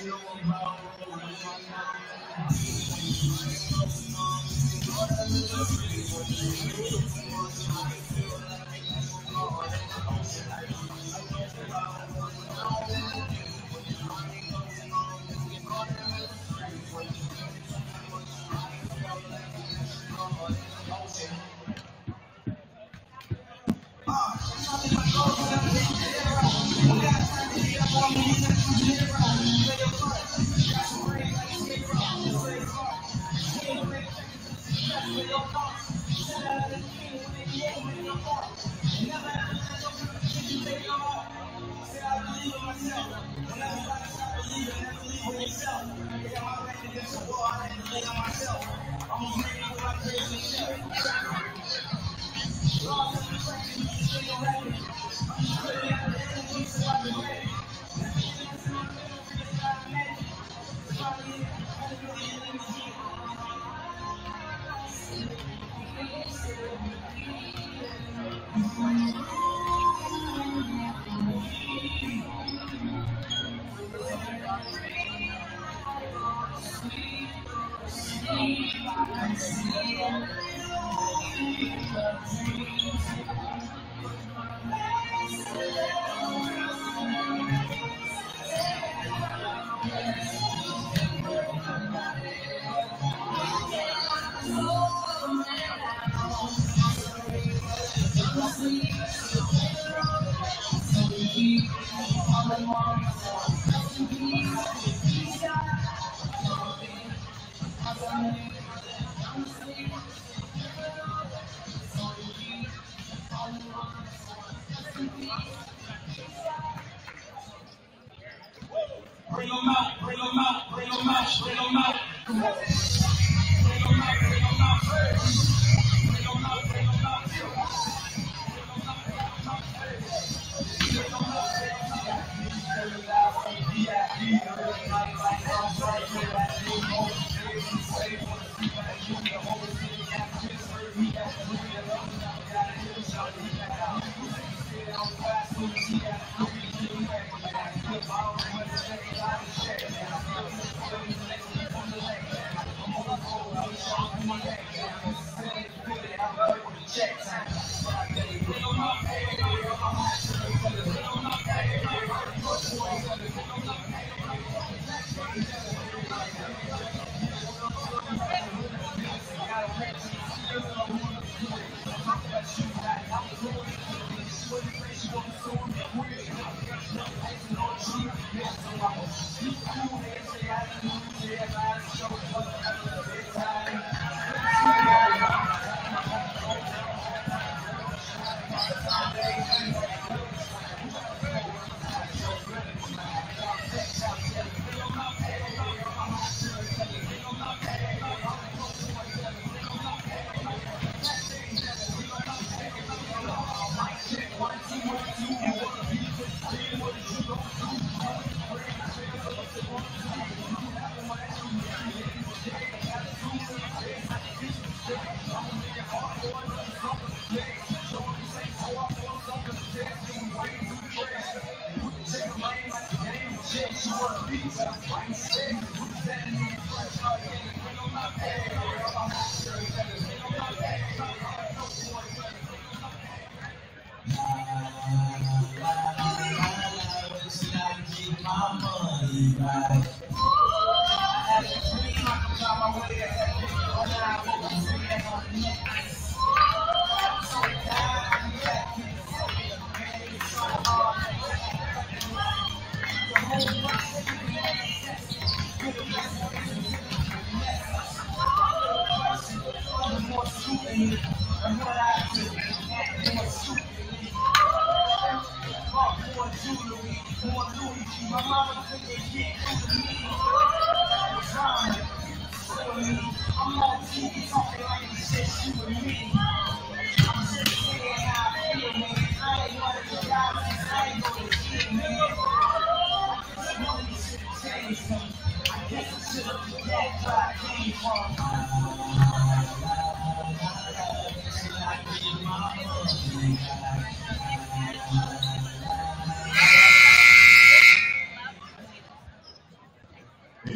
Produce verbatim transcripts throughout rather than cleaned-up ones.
Bring them out, bring them out, bring them out, bring them out. Bring them out, bring them out, bring them out. Bring them out, bring them out.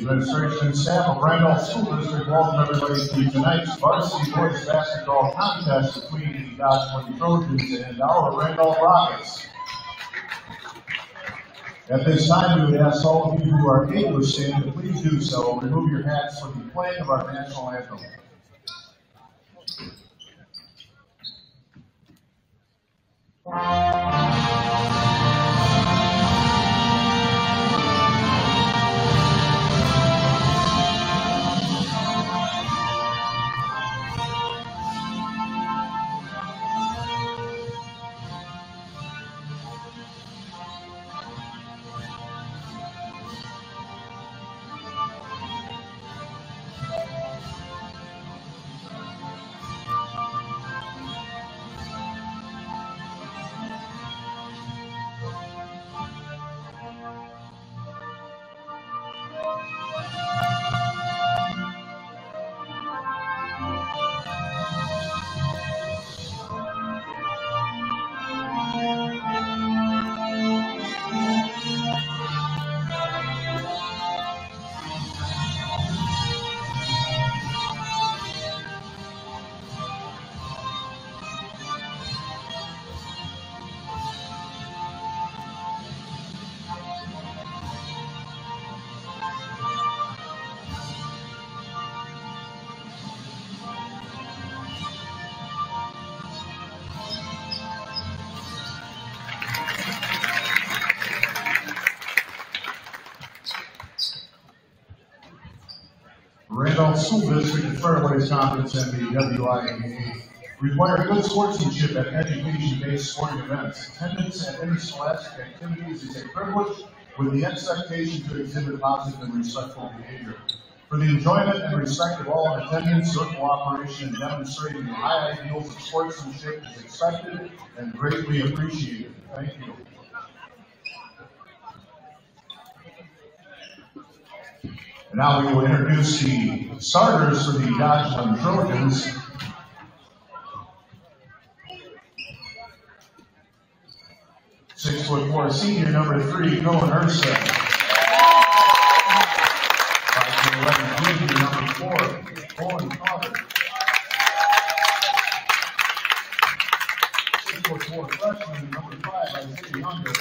administration and staff of Randolph School District welcome everybody to tonight's varsity boys basketball contest between the Dodgeland Trojans and our Randolph Rockets. At this time, we would ask all of you who are able to stand to please do so. Remove your hats for the playing of our national anthem. Randolph School District and Fairways Conference and the W I A A require good sportsmanship at education-based sporting events. Attendance at any scholastic activities is a privilege with the expectation to exhibit positive and respectful behavior. For the enjoyment and respect of all in attendance, your cooperation in demonstrating the high ideals of sportsmanship is expected and greatly appreciated. Thank you. And now we will introduce the starters for the Dodgeland Trojans. Six foot four senior number three, Cohen Ursa. Five foot eleven junior number four, Owen Carter. Six foot four freshman number five, Isaiah Younger.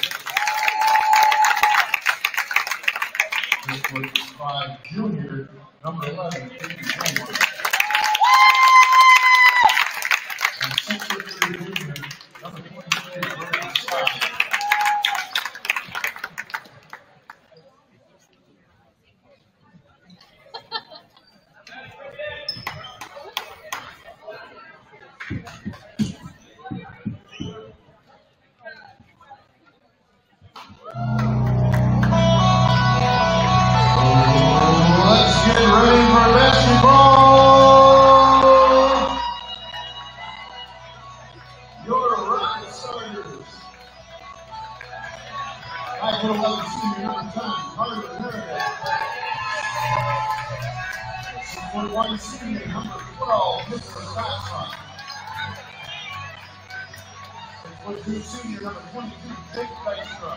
Six foot five junior number eleven, Casey Gilmore. And six foot three junior number twenty-three, Brandon Scott. Senior number twenty-two, Jake Dykstra.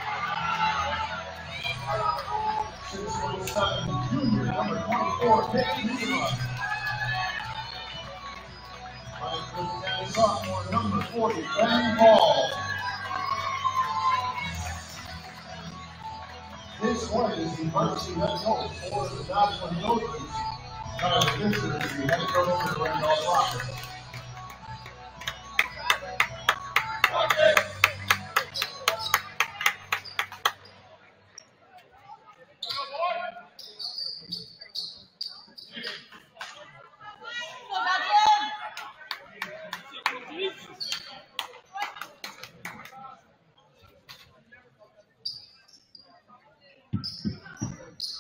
Six foot seven, junior number twenty-four, Nick Newman. Five foot ten, sophomore number forty, Ben Ball. This one is the varsity head coach for the Dodgeland Trojans. Tyler Vincent is the head coach for the Randolph Rockets.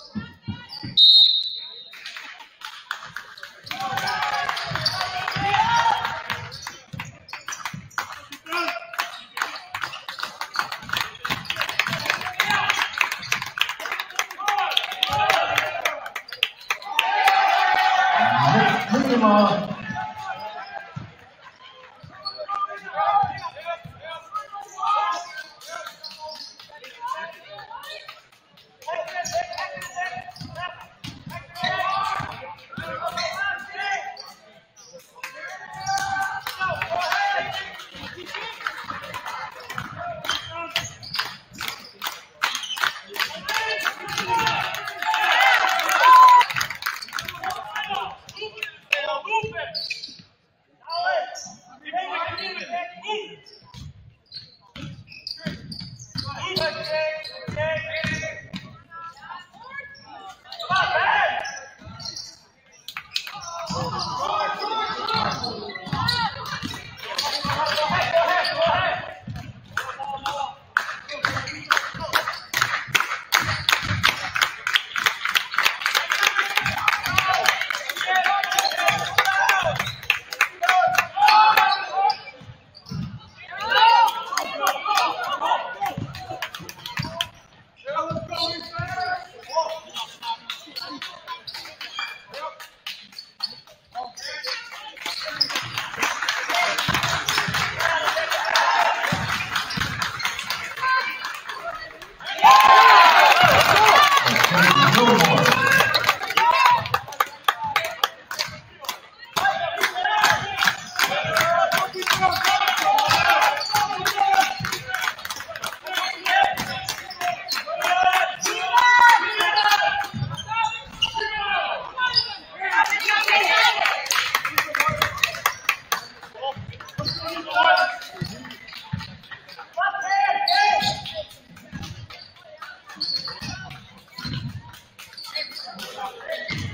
Yeah!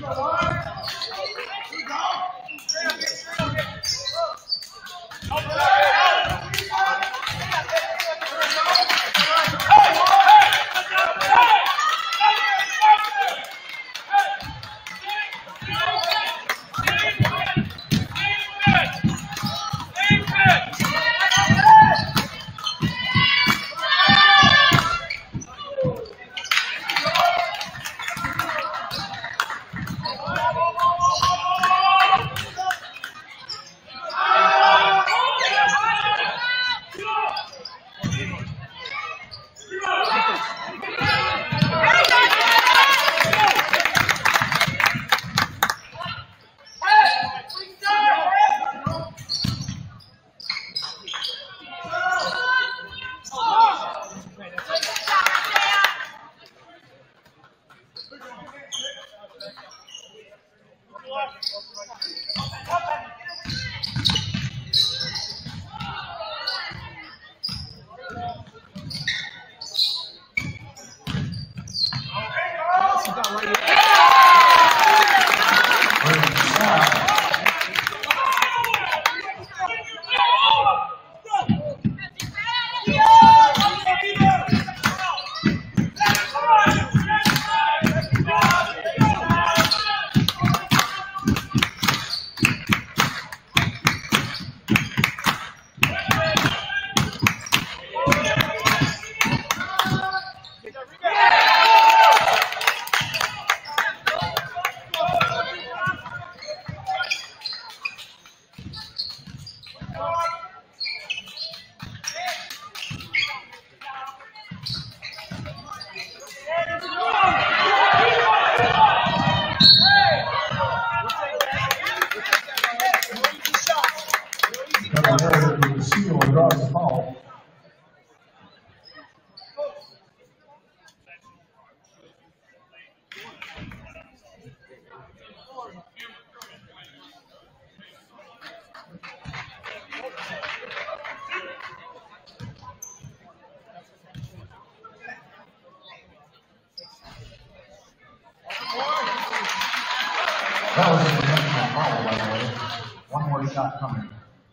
That was an intentional foul, by the way. One more shot coming.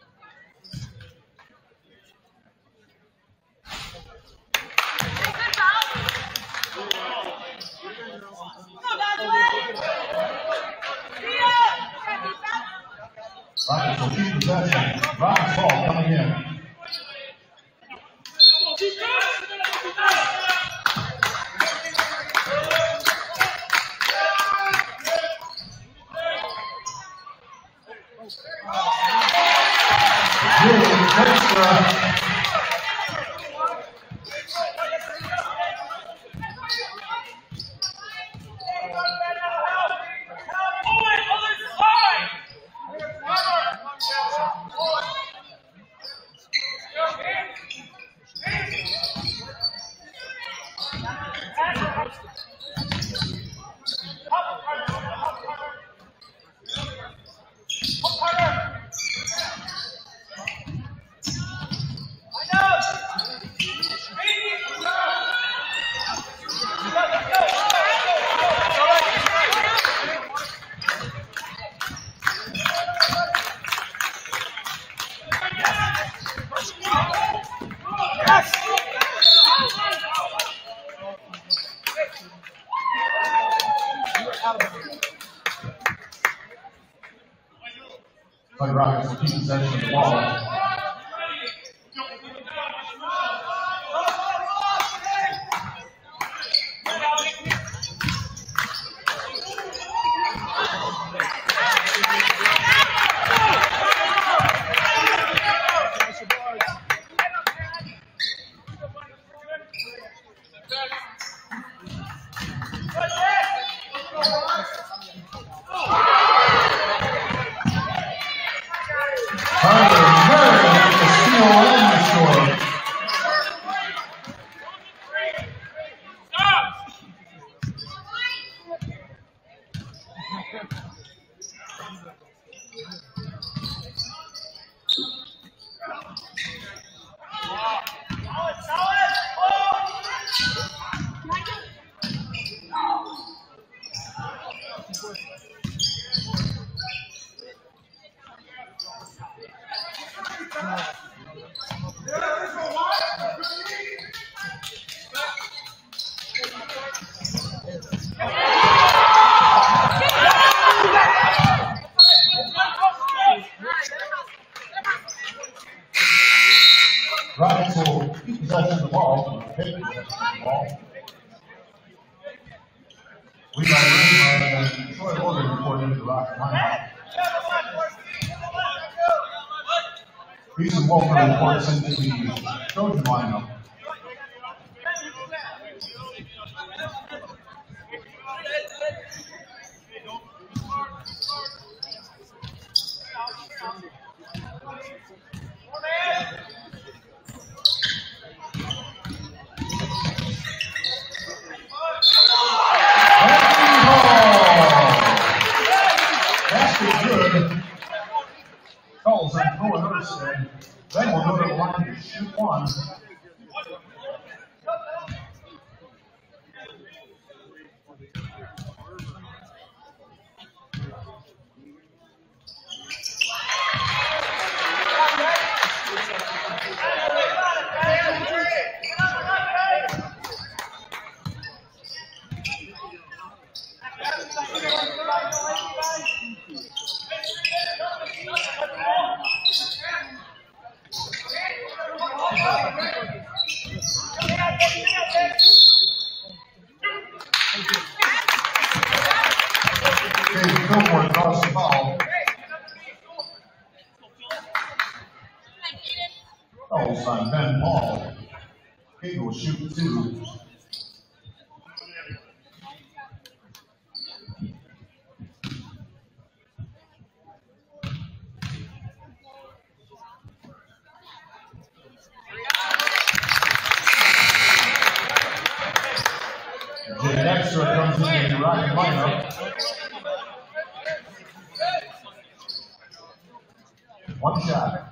Rockets will keep possession. Rockets ball coming in. But Rockets will keep possession of the ball. Good. Levi Ridge and Troy Logan report into the Rocket lineup. Ethan Wolfer reports into the Trojan lineup. Calls on Cohen Erskine. Then we'll go to the line to shoot one. Calls on Ben Paul. Caden will shoot two. Jay Extra comes in the Rocket lineup. One shot.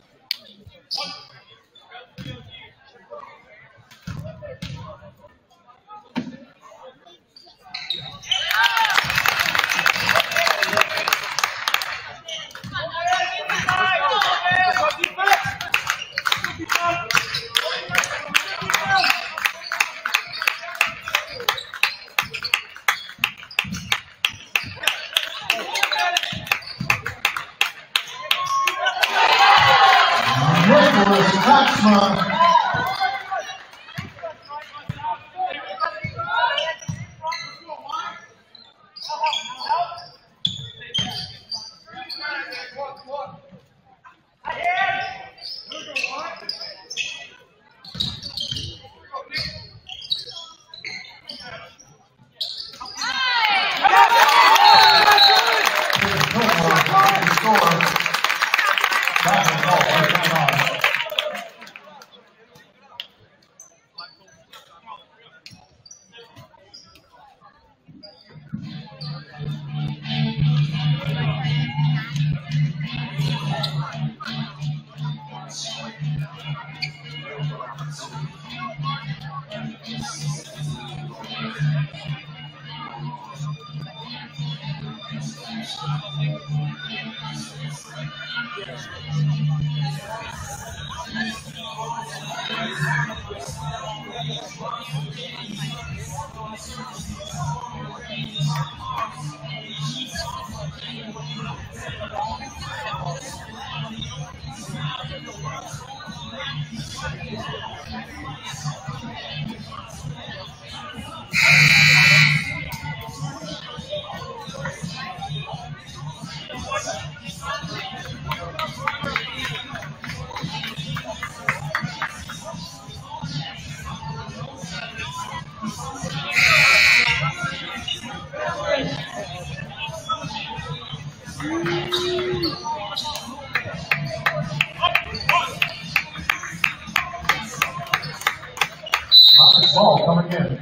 Ball coming in.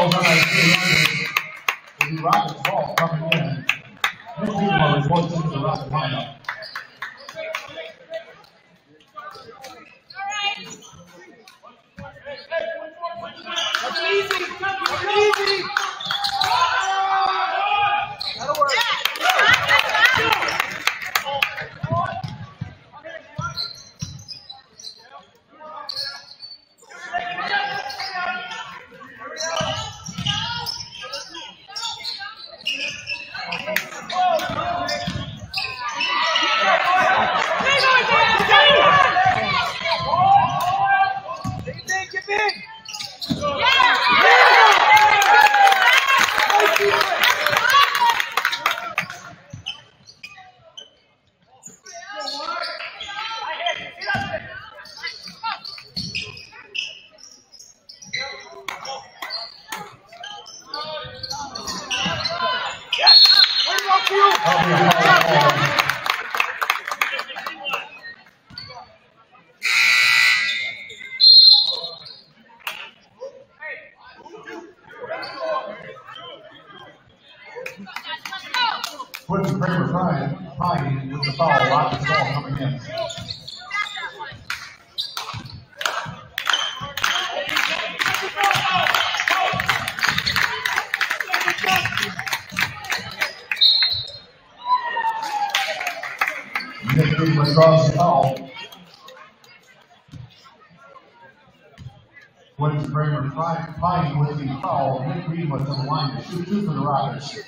Fouls on our the Rockets ball coming in. Nick Beamer reports into the Rocket lineup. That's easy. That's easy. That'll work. Quentin Kramer trying, trying with the foul. Rockets ball coming in. Nick Beamer draws the foul. Quentin Kramer trying with the foul. Nick Beamer to the line to shoot two for the Rockets.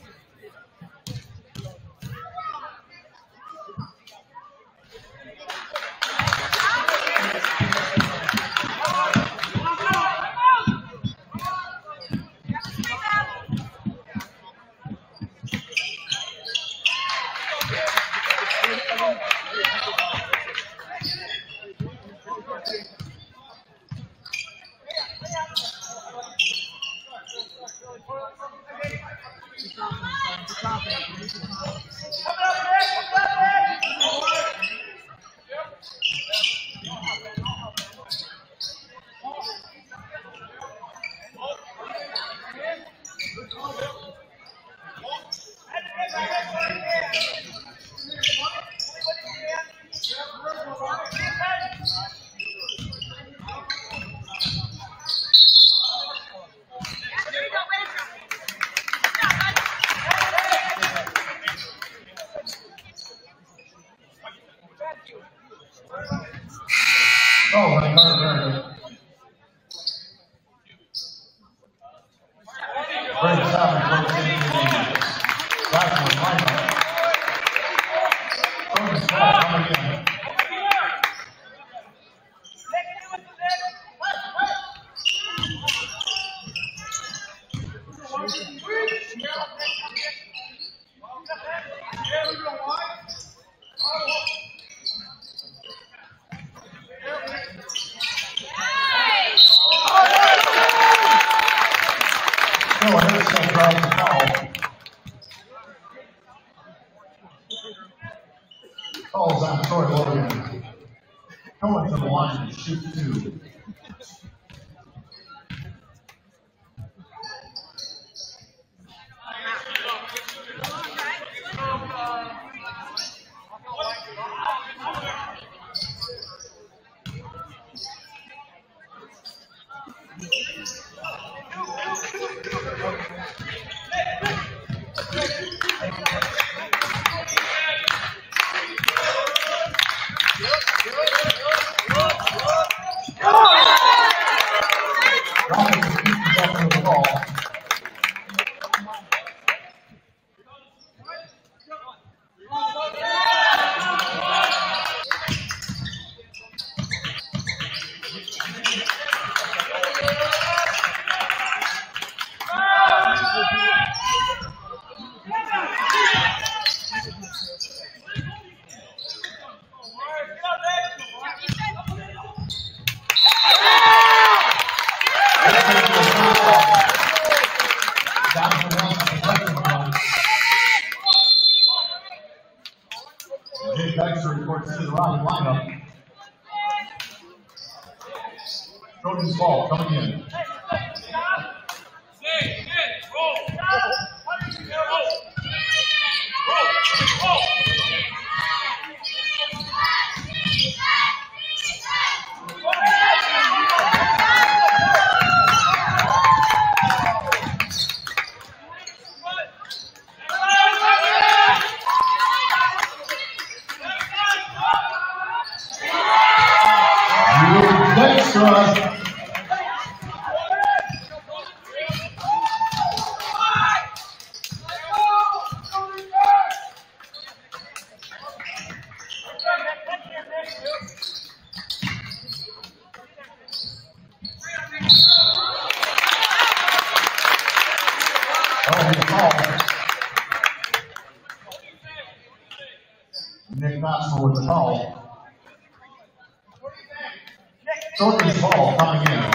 Oh, my God. Great job. Dodgeland lineup. Bonus ball coming in. Falls on Troy Logan. Going to the line to shoot two. Jake Dykstra reports into the Rocket lineup. Trojans ball coming in. Oh, he's called. Nick Knoxville with the call. Sorkin's ball coming in.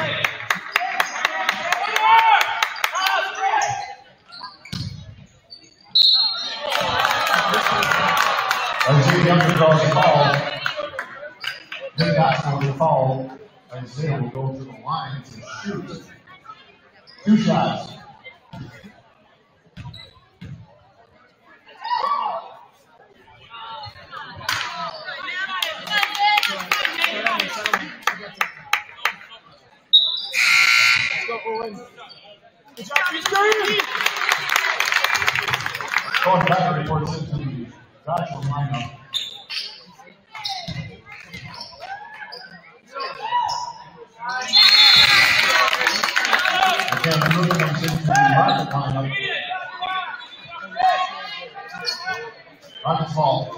Isaiah Younger draws the call. Nick Knoxville with the call. Isaiah will go to the line to shoot. Two shots. Going back reports into the Dodgeland lineup. Again, the movement comes into the Rocket lineup. Rocket's ball.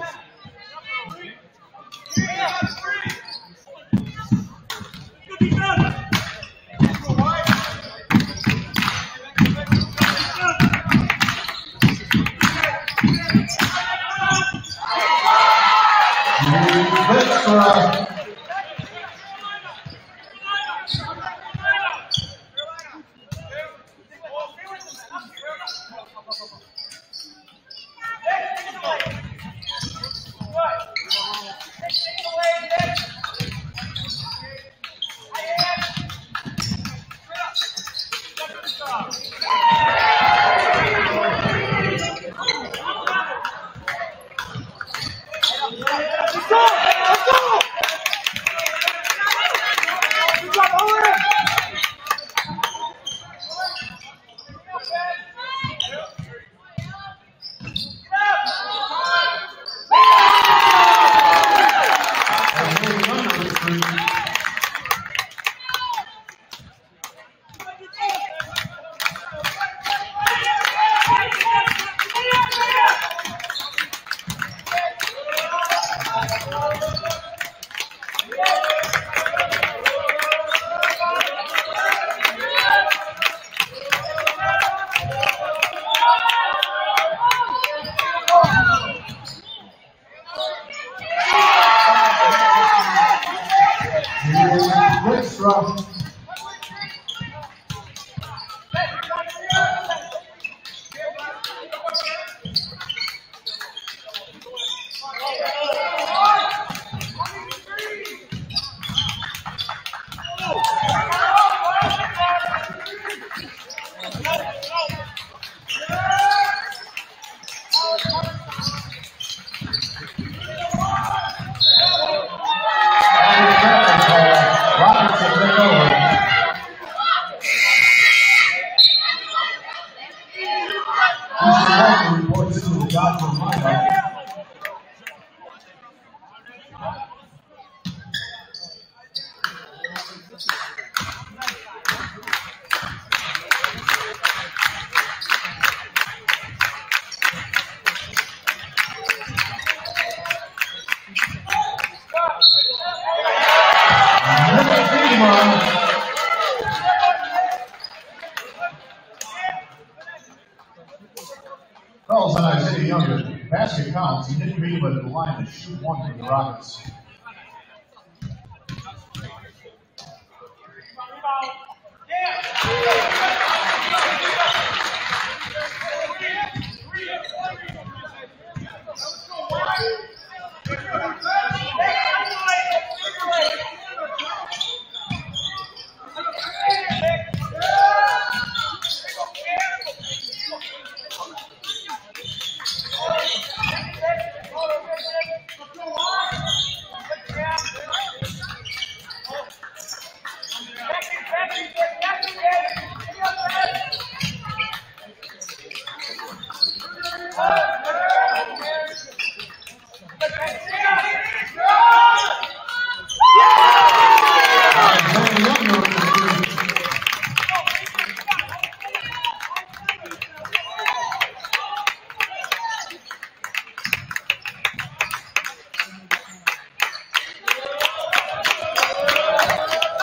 Calls on Isaiah Younger. Basket counts. He didn't meet him at the line to shoot one for the Rockets.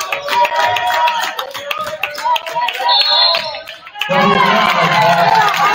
Thank you.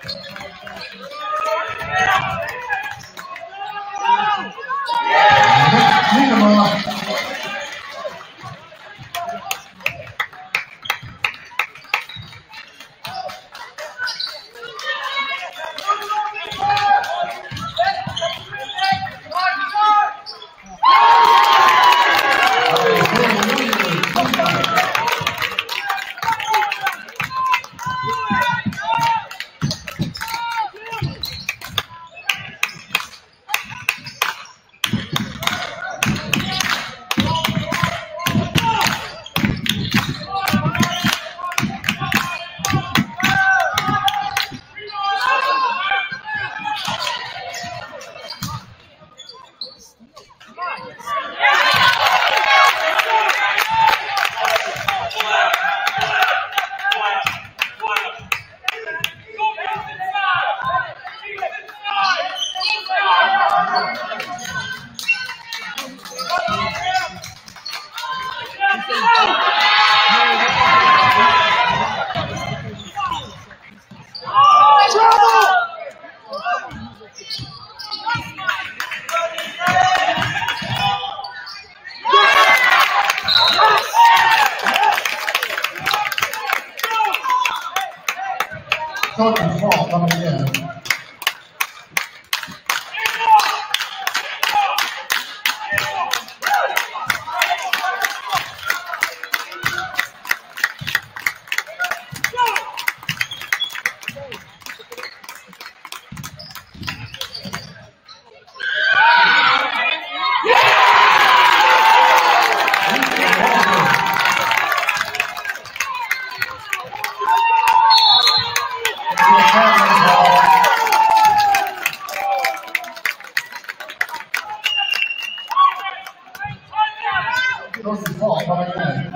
Coach's ball coming in. Coach's ball coming in.